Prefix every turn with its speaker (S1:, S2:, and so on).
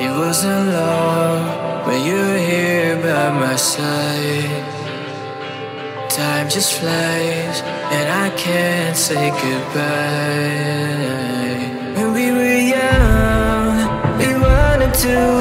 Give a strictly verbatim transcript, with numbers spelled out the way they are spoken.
S1: It wasn't long when you were here by my side. Time just flies and I can't say goodbye. When we were young, we wanted to